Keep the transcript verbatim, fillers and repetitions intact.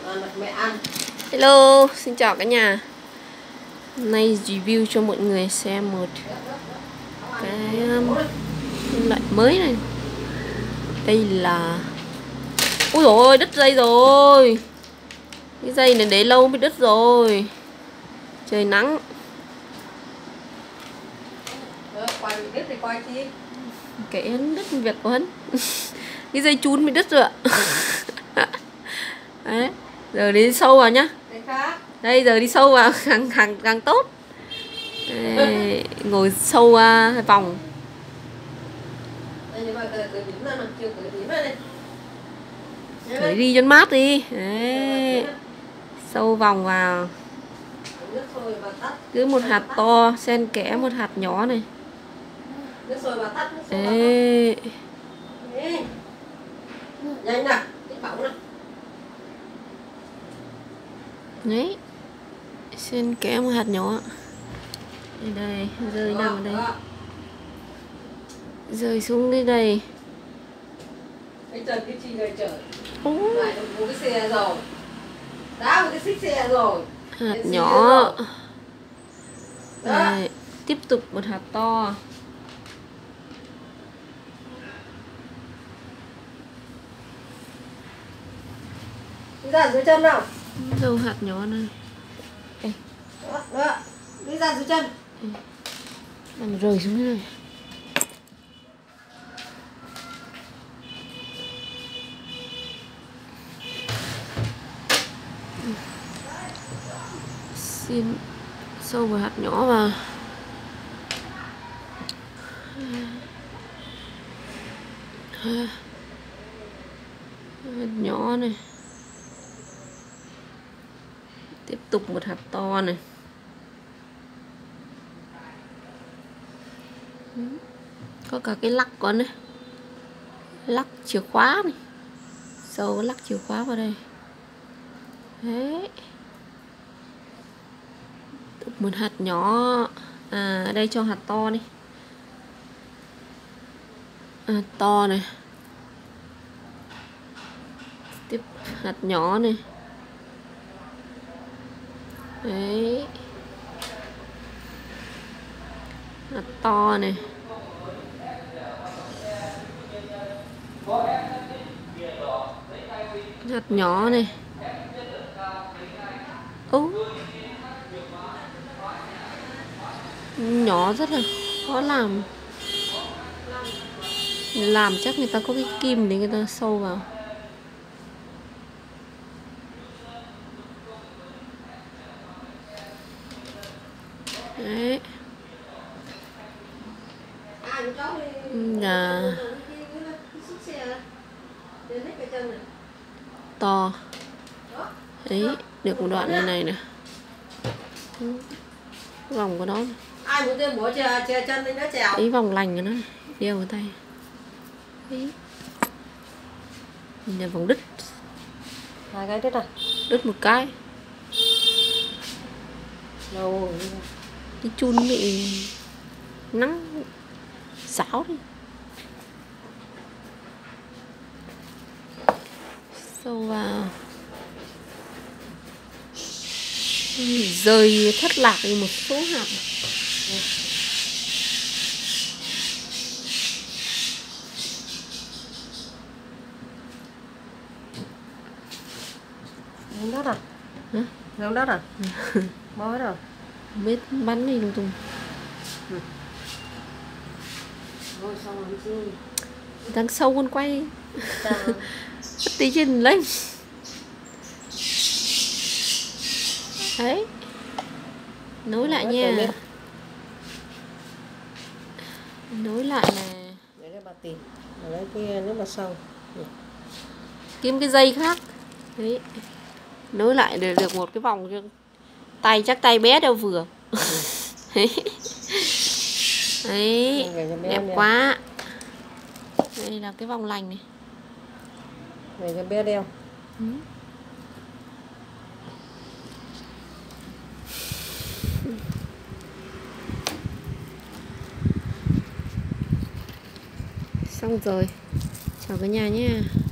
Mẹ ăn. Hello, xin chào cả nhà. Hôm nay review cho mọi người xem một cái um, loại mới này. Đây là... Ui dồi ôi, đứt dây rồi. Cái dây này để lâu mới đứt rồi. Trời nắng. Ờ, quay đứt thì quay chi? Kệ hắn, đứt việc của hắn. Cái dây chun mới đứt rồi ạ. Đấy, giờ đi sâu vào nhá. Đây, giờ đi sâu vào càng càng càng tốt. Đây, ngồi sâu uh, vòng. Để đi cho mát đi. Đấy. Sâu vòng vào. Cứ một hạt to xen kẽ một hạt nhỏ này. Đấy. Nhanh nè, cái bỏng nè. Đấy. Xen kẽ một hạt nhỏ. Đây đây, rơi nằm ở đây. Rơi xuống đây đây. Cái chân cái chi này trời. Ôi. Lại được một cái xe rồi. Đá một cái xích xe rồi. Hạt nhỏ. Đây, tiếp tục một hạt to. Đi ra dưới chân nào. Dâu hạt nhỏ này. Đây. Đó, đó. Đi ra dưới chân. Đang rơi xuống đây. Xin sâu vào hạt nhỏ vào. Hạt nhỏ này. Tiếp tục một hạt to này. Có cả cái lắc con này. Lắc chìa khóa này. Sâu lắc chìa khóa vào đây. Đấy. Một hạt nhỏ. À ở đây cho hạt to đi. À, to này. Tiếp hạt nhỏ này. Đấy. Hạt to này. Hạt nhỏ này. Ố. Nhỏ rất là khó làm. Làm chắc người ta có cái kim để người ta sâu vào. Đấy. Là to. Đấy, được một đoạn như này nè. Vòng của nó. Ai muốn thêm bố chè chè chân lên nó trèo. Đấy, vòng lành của nó. Đeo vào tay. Đấy. Nhìn là vòng đứt. Hai cái đứt à? Đứt một cái. Đâu cái chun bị nắng xáo đi. Sâu vào. Rơi thất lạc đi một số hạt. Giống đất à? Hả? Giống đất à? Mới rồi. Biết bắn đi lung tung. Ừ. Rồi xong rồi chứ. Đang sâu con quay. Bất tí trên lên. Đấy. Nối lại nha. Nối lại nè. Để cho bà tìm. Ở đây kia nếu mà sâu. Kiếm cái dây khác. Đấy. Nối lại để được một cái vòng cho tay, chắc tay bé đâu vừa. Đấy. Đấy. Đẹp quá. Đây là cái vòng lành này. Để cho bé đeo. Ừ. Xong rồi. Chào cả nhà nhé.